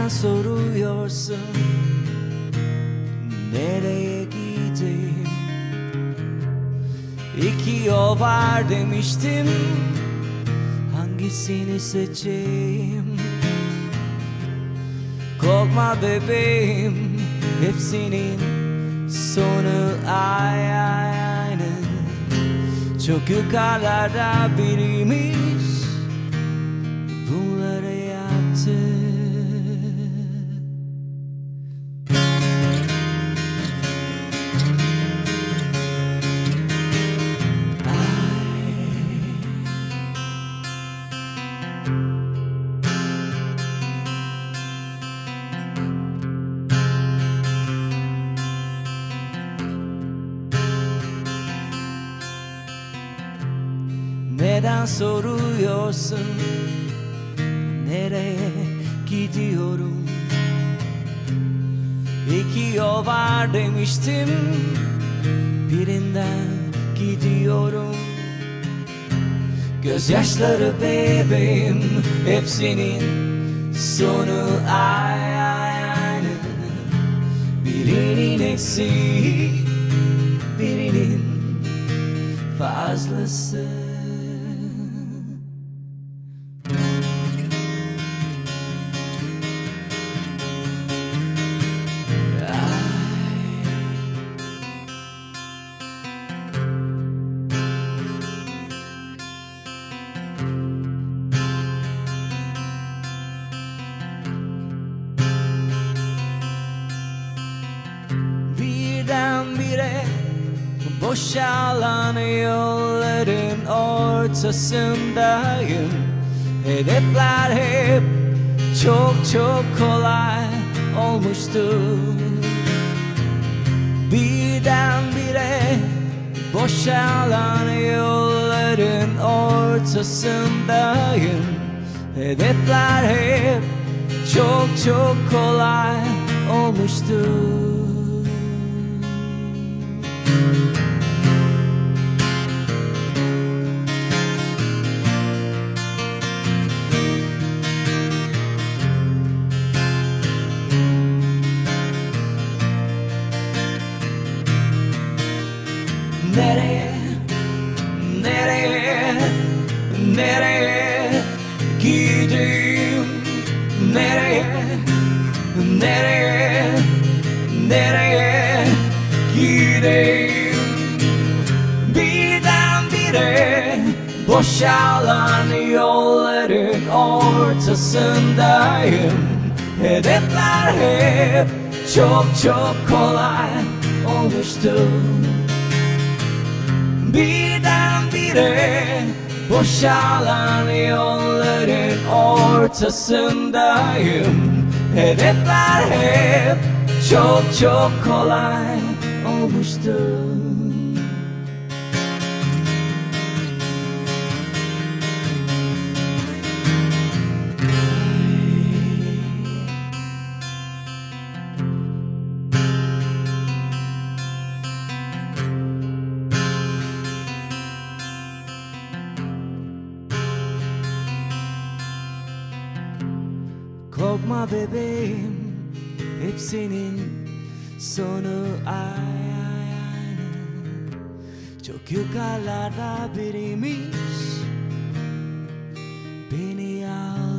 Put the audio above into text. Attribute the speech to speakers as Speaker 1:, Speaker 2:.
Speaker 1: Neden soruyorsun? Nereye gideyim? İki yol var demiştim. Hangisini seçeyim? Korkma bebeğim, hepsinin sonu aynı. Çok yukarılarda biriymiş bunları yaptı. Neden soruyorsun? Nereye gidiyorum? İki yol var demiştim. Birinden gidiyorum. Gözyaşları bebeğim, hepsinin sonu aynı. Birinin eksiği, birinin fazlası. Birdenbire boşalan yolların ortasındayım. Hedefler hep çok çok kolay olmuştu. Birdenbire boşalan yolların ortasındayım. Hedefler hep çok çok kolay olmuştu. Nereye, nereye, nereye gideyim? Nereye, nereye, nereye gideyim? Birdenbire boşalan yolların ortasındayım. Hedefler hep çok çok kolay olmuştu. Birdenbire boşalan yolların ortasındayım. Hedefler hep çok çok kolay olmuştu. Korkma bebeğim, hepsinin sonu aynı. Çok yukarılarda biriymiş beni al.